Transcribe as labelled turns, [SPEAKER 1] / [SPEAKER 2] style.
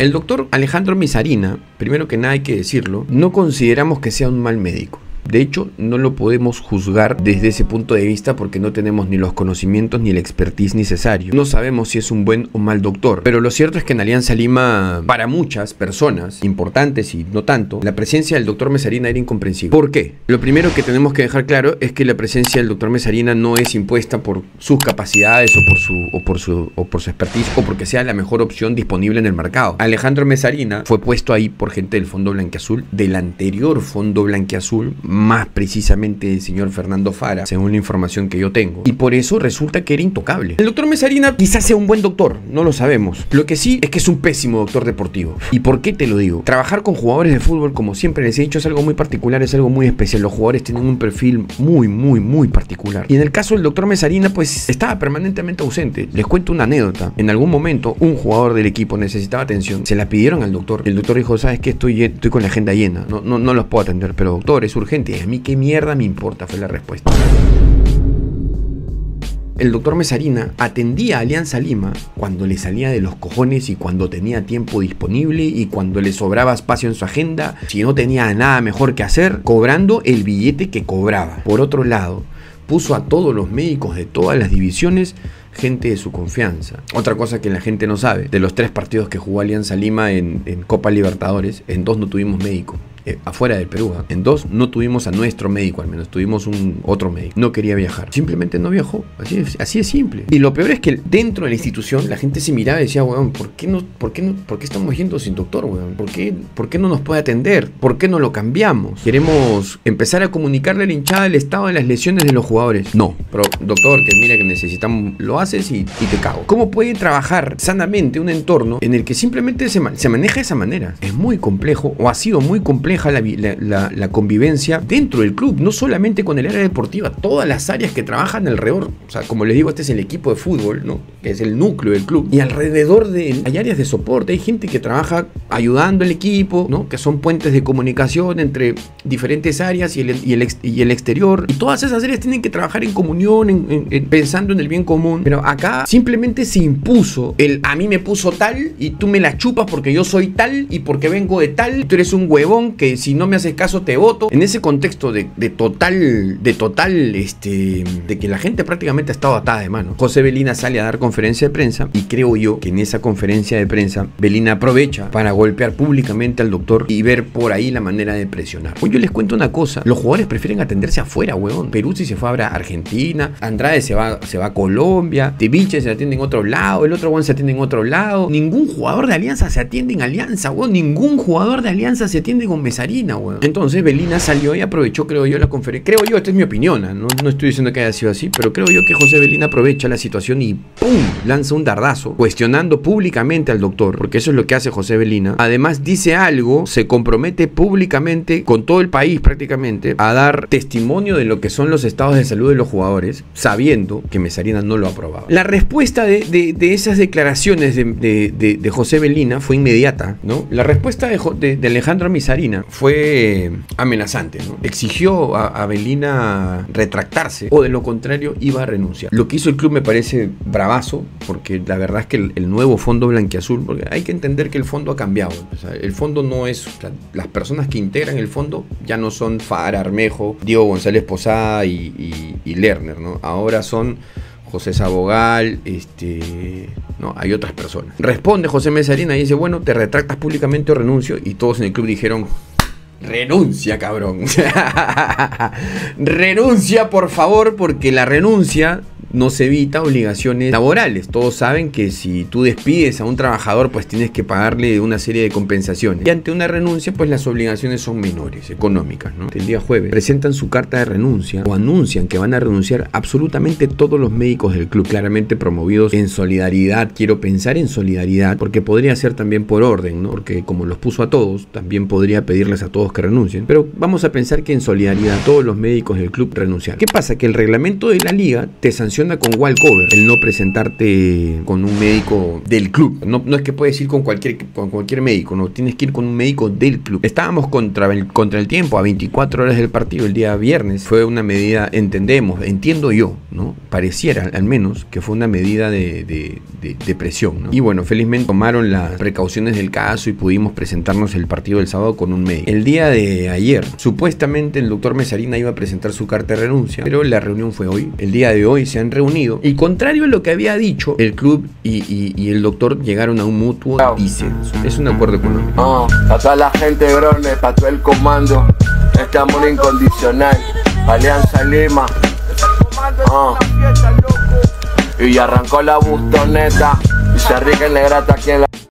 [SPEAKER 1] El doctor Alejandro Mizarina, primero que nada hay que decirlo, no consideramos que sea un mal médico. De hecho, no lo podemos juzgar desde ese punto de vista porque no tenemos ni los conocimientos ni el expertise necesario. No sabemos si es un buen o mal doctor, pero lo cierto es que en Alianza Lima, para muchas personas, importantes y no tanto, la presencia del doctor Mizarina era incomprensible. ¿Por qué? Lo primero que tenemos que dejar claro es que la presencia del doctor Mizarina no es impuesta por sus capacidades o por su expertise o porque sea la mejor opción disponible en el mercado. Alejandro Mizarina fue puesto ahí por gente del Fondo Blanquiazul, del anterior Fondo Blanquiazul, más precisamente el señor Fernando Fara, según la información que yo tengo, y por eso resulta que era intocable. El doctor Mizarina quizás sea un buen doctor, no lo sabemos. Lo que sí es que es un pésimo doctor deportivo. ¿Y por qué te lo digo? Trabajar con jugadores de fútbol, como siempre les he dicho, es algo muy particular, es algo muy especial. Los jugadores tienen un perfil muy particular. Y en el caso del doctor Mizarina, pues estaba permanentemente ausente. Les cuento una anécdota. En algún momento, un jugador del equipo necesitaba atención, se la pidieron al doctor. El doctor dijo, ¿sabes qué? Estoy con la agenda llena, no los puedo atender, pero doctor, es urgente. A mí qué mierda me importa, fue la respuesta. El doctor Mizarina atendía a Alianza Lima cuando le salía de los cojones y cuando tenía tiempo disponible y cuando le sobraba espacio en su agenda, si no tenía nada mejor que hacer, cobrando el billete que cobraba. Por otro lado, puso a todos los médicos de todas las divisiones gente de su confianza. Otra cosa que la gente no sabe, de los 3 partidos que jugó Alianza Lima en Copa Libertadores, en 2 no tuvimos médico. Afuera del Perú, en 2 no tuvimos a nuestro médico, al menos tuvimos otro médico. No quería viajar, simplemente no viajó, así es simple. Y lo peor es que dentro de la institución la gente se miraba y decía, weón, ¿por qué estamos yendo sin doctor, weón? ¿Por qué no nos puede atender? ¿Por qué no lo cambiamos? Queremos empezar a comunicarle a la hinchada el estado de las lesiones de los jugadores. No, pero doctor, que mira que necesitamos, lo haces y te cago. ¿Cómo puede trabajar sanamente un entorno en el que simplemente se maneja de esa manera? Es muy complejo, o ha sido muy complejo la convivencia dentro del club, no solamente con el área deportiva, todas las áreas que trabajan alrededor. O sea, como les digo, este es el equipo de fútbol, ¿no? Que es el núcleo del club, y alrededor de él hay áreas de soporte, hay gente que trabaja ayudando al equipo, ¿no? Que son puentes de comunicación entre diferentes áreas y el exterior, y todas esas áreas tienen que trabajar en comunión, pensando en el bien común. Pero acá simplemente se impuso a mí me puso tal y tú me la chupas porque yo soy tal y porque vengo de tal, tú eres un huevón que si no me haces caso te voto. En ese contexto de que la gente prácticamente ha estado atada de mano, José Belina sale a dar conferencia de prensa y creo yo que en esa conferencia de prensa Belina aprovecha para golpear públicamente al doctor y ver por ahí la manera de presionar. Pues yo les cuento una cosa, los jugadores prefieren atenderse afuera, huevón. Peruzzi se fue a Argentina, Andrade se va a Colombia, Teviche se atiende en otro lado, el otro huevón se atiende en otro lado. Ningún jugador de Alianza se atiende en Alianza, huevón. Ningún jugador de Alianza se atiende con Mizarina, weón. Entonces Belina salió y aprovechó, creo yo, la conferencia. Creo yo, esta es mi opinión, no estoy diciendo que haya sido así, pero creo yo que José Belina aprovecha la situación y ¡pum! Lanza un dardazo, cuestionando públicamente al doctor, porque eso es lo que hace José Belina. Además dice algo, se compromete públicamente con todo el país prácticamente a dar testimonio de lo que son los estados de salud de los jugadores, sabiendo que Mizarina no lo aprobaba. La respuesta de esas declaraciones de José Belina fue inmediata, ¿no? La respuesta de Alejandro Mizarina fue amenazante, ¿no? Exigió a Belina retractarse o de lo contrario iba a renunciar. Lo que hizo el club me parece bravazo, porque la verdad es que el nuevo Fondo Blanquiazul, porque hay que entender que el fondo ha cambiado, o sea, el fondo no es, o sea, las personas que integran el fondo ya no son Fara, Armejo, Diego González Posada y Lerner, ¿no? Ahora son José Sabogal, no, hay otras personas. Responde José Mizarina y dice, bueno, te retractas públicamente o renuncio, y todos en el club dijeron, renuncia, cabrón. Renuncia, por favor, porque la renuncia nos evita obligaciones laborales. Todos saben que si tú despides a un trabajador, pues tienes que pagarle una serie de compensaciones. Y ante una renuncia, pues las obligaciones son menores, económicas, ¿no? El día jueves presentan su carta de renuncia o anuncian que van a renunciar absolutamente todos los médicos del club, claramente promovidos en solidaridad. Quiero pensar en solidaridad, porque podría ser también por orden, ¿no? Porque como los puso a todos, también podría pedirles a todos médicos que renuncien, pero vamos a pensar que en solidaridad todos los médicos del club renunciaron. ¿Qué pasa? Que el reglamento de la liga te sanciona con walkover el no presentarte con un médico del club. No es que puedes ir con cualquier médico, no, tienes que ir con un médico del club. Estábamos contra el tiempo, a 24 horas del partido, el día viernes. Fue una medida, entiendo yo, ¿no? Pareciera al menos que fue una medida de presión, ¿no? Y bueno, felizmente tomaron las precauciones del caso y pudimos presentarnos el partido del sábado con un médico. El día de ayer, supuestamente el doctor Mesarina iba a presentar su carta de renuncia, pero la reunión fue hoy. El día de hoy se han reunido y, contrario a lo que había dicho, el club y el doctor llegaron a un mutuo disenso. Es un acuerdo económico.
[SPEAKER 2] Acá la gente grone, para todo el comando. Este amor incondicional, Alianza Lima. Y arrancó la bustoneta y se rica en la grata aquí en la...